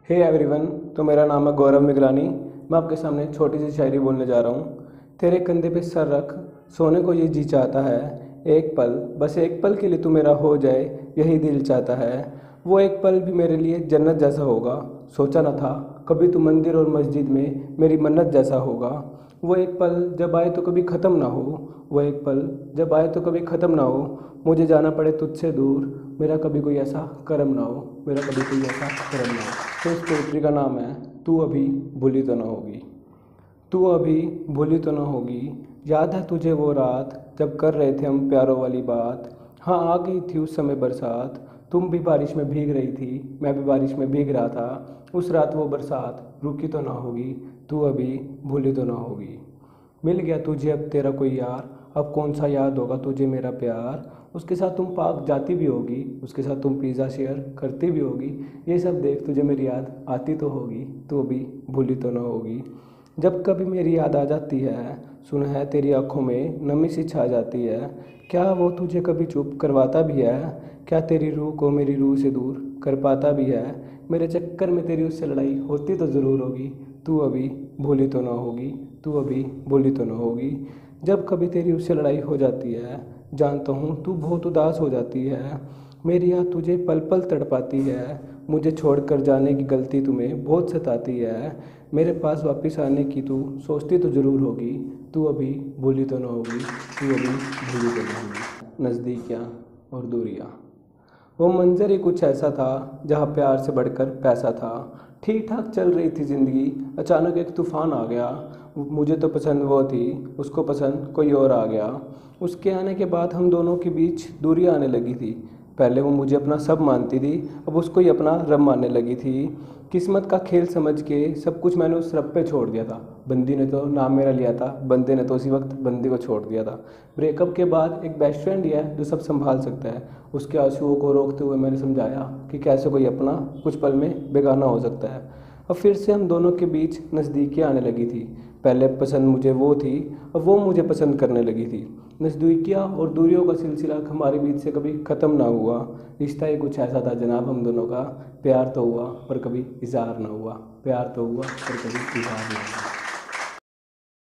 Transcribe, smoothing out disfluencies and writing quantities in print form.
Hey everyone, तो मेरा नाम है गौरव मिगलानी। मैं आपके सामने छोटी सी शायरी बोलने जा रहा हूँ। तेरे कंधे पे सर रख, सोने को ये जी चाहता है। एक पल, बस एक पल के लिए तू मेरा हो जाए, यही दिल चाहता है। वो एक पल भी मेरे लिए जन्नत जैसा होगा। सोचा न था कभी तू मंदिर और मस्जिद में मेरी मन्नत जैसा होगा। वो एक पल जब आए तो कभी ख़त्म ना हो। वो एक पल जब आए तो कभी ख़त्म ना हो। मुझे जाना पड़े तुझसे दूर, मेरा कभी कोई ऐसा करम ना हो। मेरा कभी कोई ऐसा करम ना हो। तो इस पोइट्री का नाम है तू अभी भूली तो ना होगी। तू अभी भूली तो ना होगी। याद है तुझे वो रात जब कर रहे थे हम प्यारों वाली बात। हाँ, आ गई थी उस समय बरसात। तुम भी बारिश में भीग रही थी, मैं भी बारिश में भीग रहा था। उस रात वो बरसात रुकी तो ना होगी। तू अभी भूली तो ना होगी। मिल गया तुझे अब तेरा कोई यार, अब कौन सा याद होगा तुझे मेरा प्यार। उसके साथ तुम पार्क जाती भी होगी, उसके साथ तुम पिज़्ज़ा शेयर करती भी होगी। ये सब देख तुझे मेरी याद आती तो होगी, तू अभी भूली तो ना होगी। जब कभी मेरी याद आ जाती है, सुन है तेरी आंखों में नमी सी छा जाती है। क्या वो तुझे कभी चुप करवाता भी है? क्या तेरी रूह को मेरी रूह से दूर कर पाता भी है? मेरे चक्कर में तेरी उससे लड़ाई होती तो ज़रूर होगी, तू अभी भूली तो ना होगी। तू अभी भूली तो ना होगी। जब कभी तेरी उससे लड़ाई हो जाती है, जानता हूँ तू बहुत उदास हो जाती है। मेरी याद तुझे पल पल तड़पाती है। मुझे छोड़कर जाने की गलती तुम्हें बहुत सताती है। मेरे पास वापस आने की तू सोचती तो ज़रूर होगी, तू अभी भूली तो ना होगी। तू अभी भूली तो ना होगी। नज़दीकियाँ और दूरियाँ, वो मंज़र ही कुछ ऐसा था जहाँ प्यार से बढ़कर पैसा था। ठीक ठाक चल रही थी ज़िंदगी, अचानक एक तूफ़ान आ गया। मुझे तो पसंद वो थी, उसको पसंद कोई और आ गया। उसके आने के बाद हम दोनों के बीच दूरियां आने लगी थी। पहले वो मुझे अपना सब मानती थी, अब उसको ही अपना रब मानने लगी थी। किस्मत का खेल समझ के सब कुछ मैंने उस रब पे छोड़ दिया था। बंदी ने तो नाम मेरा लिया था, बंदे ने तो उसी वक्त बंदी को छोड़ दिया था। ब्रेकअप के बाद एक बेस्ट फ्रेंड ही है जो सब संभाल सकता है। उसके आंसुओं को रोकते हुए मैंने समझाया कि कैसे कोई अपना कुछ पल में बेगाना हो सकता है। अब फिर से हम दोनों के बीच नज़दीकियाँ आने लगी थी। पहले पसंद मुझे वो थी, अब वो मुझे पसंद करने लगी थी। नज़दीकियाँ और दूरियों का सिलसिला हमारे बीच से कभी ख़त्म ना हुआ। रिश्ता ही कुछ ऐसा था जनाब हम दोनों का। प्यार तो हुआ पर कभी इज़हार ना हुआ। प्यार तो हुआ पर कभी इज़हार ना हुआ।